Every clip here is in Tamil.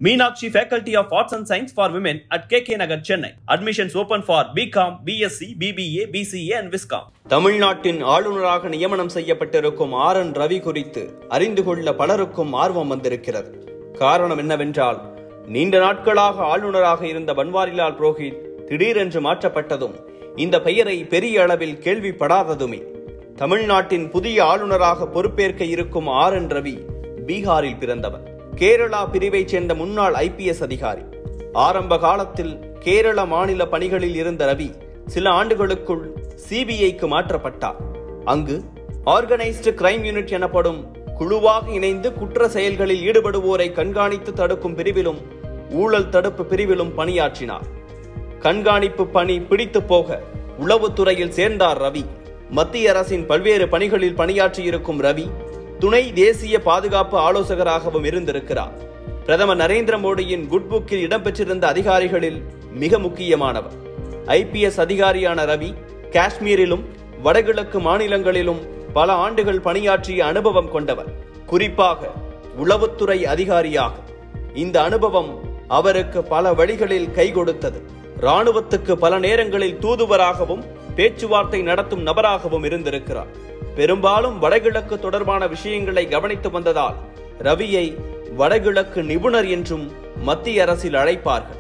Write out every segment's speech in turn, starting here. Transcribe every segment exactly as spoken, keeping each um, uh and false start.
Meenakshi Faculty of Arts and Science for Women at K K Nagar, Chennai. Admissions open for B Com, B S c, B B A, B C A and Viscom. தமிழ்நாட்டின் ஆளுநராக நியமனம் செய்யப்பட்டிருக்கும் ஆர் என் ரவி குறித்து அறிந்து கொள்ள பலருக்கும் ஆர்வம் வந்திருக்கிறது. காரணம் என்னவென்றால், நீண்ட நாட்களாக ஆளுநராக இருந்த பன்வாரிலால் புரோஹித் திடீரென்று மாற்றப்பட்டதும் இந்த பெயரை பெரிய அளவில் கேள்விப்படாததுமே. தமிழ்நாட்டின் புதிய ஆளுநராக பொறுப்பேற்க இருக்கும் ஆர் என் ரவி பீகாரில் பிறந்தவர். கேரளா பிரிவைச் சேர்ந்த முன்னாள் ஐ பி எஸ் அதிகாரி. ஆரம்ப காலத்தில் கேரள மாநில பணிகளில் இருந்த ரவி சில ஆண்டுகளுக்குள் சி பி ஐக்கு மாற்றப்பட்டார். அங்கு ஆர்கனைஸ்டு கிரைம் யூனிட் எனப்படும் குழுவாக இணைந்து குற்ற செயல்களில் ஈடுபடுவோரை கண்காணித்து தடுக்கும் பிரிவிலும் ஊழல் தடுப்பு பிரிவிலும் பணியாற்றினார். கண்காணிப்பு பணி பிடித்து போக உளவுத்துறையில் சேர்ந்தார் ரவி. மத்திய அரசின் பல்வேறு பணிகளில் பணியாற்றியிருக்கும் ரவி துணை தேசிய பாதுகாப்பு ஆலோசகராகவும் இருந்திருக்கிறார். பிரதமர் நரேந்திர மோடியின் குட் புக்கில் இடம்பெற்றிருந்த அதிகாரிகளில் மிக முக்கியமானவர். ஐ பி எஸ் அதிகாரியான ரவி காஷ்மீரிலும் வடகிழக்கு மாநிலங்களிலும் பல ஆண்டுகள் பணியாற்றிய அனுபவம் கொண்டவர். குறிப்பாக உளவுத்துறை அதிகாரியாக இந்த அனுபவம் அவருக்கு பல வழிகளில் கை கொடுத்தது. இராணுவத்துக்கு பல நேரங்களில் தூதுவராகவும் பேச்சுவார்த்தை நடத்தும் நபராகவும் இருந்திருக்கிறார். பெரும்பாலும் வடகிழக்கு தொடர்பான விஷயங்களை கவனித்து வந்ததால் ரவியை வடகிழக்கு நிபுணர் என்றும் மத்திய அரசில் அழைப்பார்கள்.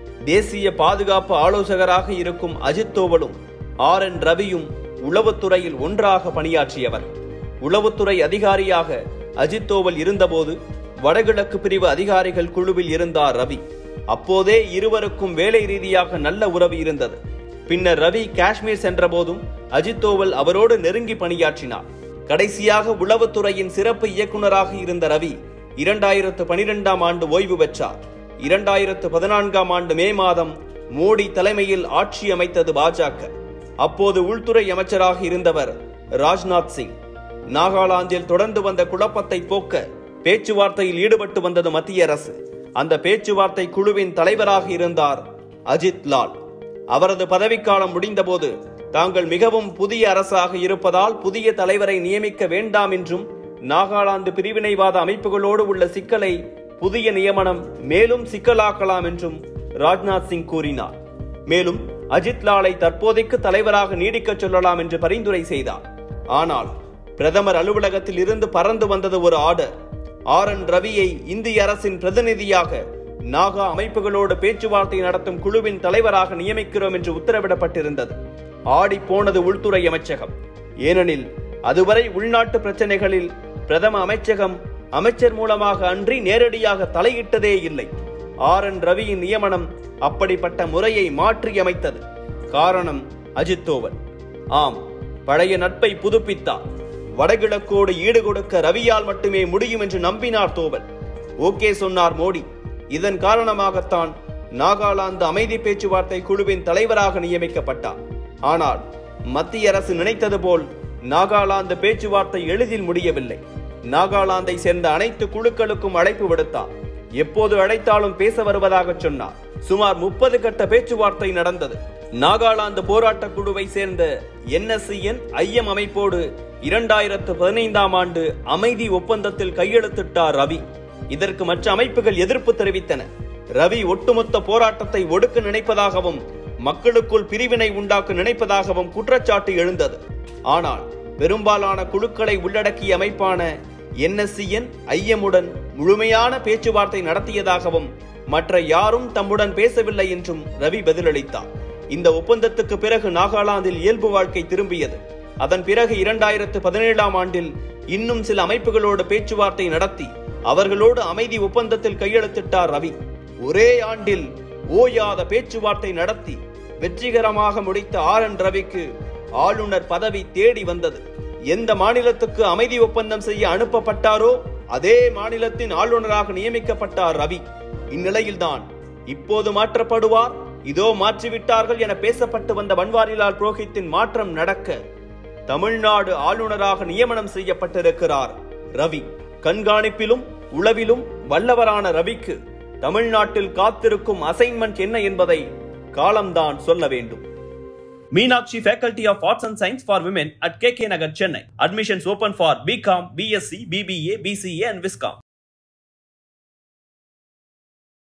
தேசிய பாதுகாப்பு ஆலோசகராக இருக்கும் அஜித் தோவலும் ஆர் என் ரவியும் உளவுத்துறையில் ஒன்றாக பணியாற்றியவர். உளவுத்துறை அதிகாரியாக அஜித் தோவல் இருந்தபோது வடகிழக்கு பிரிவு அதிகாரிகள் குழுவில் இருந்தார் ரவி. அப்போதே இருவருக்கும் வேலை ரீதியாக நல்ல உறவு இருந்தது. பின்னர் ரவி காஷ்மீர் சென்ற போதும் அஜித் தோவல் அவரோடு நெருங்கி பணியாற்றினார். கடைசியாக உளவுத்துறையின் சிறப்பு இயக்குநராக இருந்த ரவி இரண்டாயிரத்து பனிரெண்டாம் ஆண்டு ஓய்வு பெற்றார். இரண்டாயிரத்து பதினான்காம் ஆண்டு மே மாதம் மோடி தலைமையில் ஆட்சி அமைத்தது பாஜக. அப்போது உள்துறை அமைச்சராக இருந்தவர் ராஜ்நாத் சிங். நாகாலாந்தில் தொடர்ந்து வந்த குழப்பத்தை போக்க பேச்சுவார்த்தையில் ஈடுபட்டு வந்தது மத்திய அரசு. அந்த பேச்சுவார்த்தை குழுவின் தலைவராக இருந்தார் அஜித் லால். அவரது பதவிக்காலம் முடிந்தபோது தாங்கள் மிகவும் புதிய அரசாக இருப்பதால் புதிய தலைவரை நியமிக்க வேண்டாம் என்றும் நாகாலாந்து பிரிவினைவாத அமைப்புகளோடு உள்ள சிக்கலை புதிய நியமனம் மேலும் சிக்கலாக்கலாம் என்றும் ராஜ்நாத் சிங் கூறினார். மேலும் அஜித் லாலை தற்போதைக்கு தலைவராக நீடிக்க சொல்லலாம் என்று பரிந்துரை செய்தார். ஆனால் பிரதமர் அலுவலகத்தில் இருந்து பறந்து வந்தது ஒரு ஆர்டர். ஆர் என் ரவியை இந்திய அரசின் பிரதிநிதியாக நாகா அமைப்புகளோடு பேச்சுவார்த்தை நடத்தும் குழுவின் தலைவராக நியமிக்கிறோம் என்று உத்தரவிடப்பட்டிருந்தது. ஆடி போனது உள்துறை அமைச்சகம். ஏனெனில் அதுவரை உள்நாட்டு பிரச்சனைகளில் பிரதம அமைச்சகம் அமைச்சர் மூலமாக அன்றி நேரடியாக தலையிட்டதே இல்லை. ஆர் என் ரவியின் நியமனம் அப்படிப்பட்ட முறையை மாற்றி அமைத்தது. காரணம் அஜித் தோவல். ஆம், பழைய நட்பை புதுப்பித்தார். வடகிழக்கோடு ஈடு கொடுக்க ரவியால் மட்டுமே முடியும் என்று நம்பினார் தோவல். ஓகே சொன்னார் மோடி. இதன் காரணமாகத்தான் நாகாலாந்து அமைதி பேச்சுவார்த்தை குழுவின் தலைவராக நியமிக்கப்பட்டார். ஆனால் மத்திய அரசு நினைத்தது போல் நாகாலாந்து பேச்சுவார்த்தை எளிதில் முடியவில்லை. நாகாலாந்தை சேர்ந்த அனைத்து குழுக்களுக்கும் அழைப்பு விடுத்தார். எப்போது அழைத்தாலும் பேச வருவதாக சொன்னார். சுமார் முப்பது கட்ட பேச்சுவார்த்தை நடந்தது. நாகாலாந்து போராட்ட குழுவை சேர்ந்த N S C N I M அமைப்போடு இரண்டாயிரத்து பதினைந்தாம் ஆண்டு அமைதி ஒப்பந்தத்தில் கையெழுத்திட்டார் ரவி. இதற்கு மற்ற அமைப்புகள் எதிர்ப்பு தெரிவித்தன. ரவி ஒட்டுமொத்த போராட்டத்தை ஒடுக்க நினைப்பதாகவும் மக்களுக்குள் பிரிவினை உண்டாக்க நினைப்பதாகவும் குற்றச்சாட்டு எழுந்தது. ஆனால் பெரும்பாலான குழுக்களை உள்ளடக்கிய அமைப்பான N S C N I M உடன் முழுமையான பேச்சுவார்த்தை நடத்தியதாகவும் மற்ற யாரும் தம்முடன் பேசவில்லை என்றும் ரவி பதிலளித்தார். இந்த ஒப்பந்தத்துக்கு பிறகு நாகாலாந்தில் இயல்பு வாழ்க்கை திரும்பியது. அதன் பிறகு இரண்டாயிரத்து பதினேழாம் ஆண்டில் இன்னும் சில அமைப்புகளோடு பேச்சுவார்த்தை நடத்தி அவர்களோடு அமைதி ஒப்பந்தத்தில் கையெழுத்திட்டார் ரவி. ஒரே ஆண்டில் ஓயாத பேச்சுவார்த்தை நடத்தி வெற்றிகரமாக முடித்த ஆர் என் ரவிக்கு ஆளுநர் பதவி தேடி வந்தது. எந்த மாநிலத்துக்கு அமைதி ஒப்பந்தம் செய்ய அனுப்பப்பட்டாரோ அதே மாநிலத்தின் ஆளுநராக நியமிக்கப்பட்டார் ரவி. இந்நிலையில்தான் இப்போது மாற்றப்படுவார், இதோ மாற்றிவிட்டார்கள் என பேசப்பட்டு வந்த பன்வாரிலால் புரோஹித்தின் மாற்றம் நடக்க தமிழ்நாடு ஆளுநராக நியமனம் செய்யப்பட்டிருக்கிறார் ரவி. கண்காணிப்பிலும் உளவிலும் வல்லவரான ரவிக்கு தமிழ்நாட்டில் காத்திருக்கும் அசைன்மெண்ட் என்ன என்பதை காலம்தான் சொல்ல வேண்டும். Meenakshi Faculty of Arts and Science for Women at K K Nagar, Chennai. Admissions open for B Com, B S c, B B A, B C A and Viscom.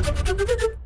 Thank you.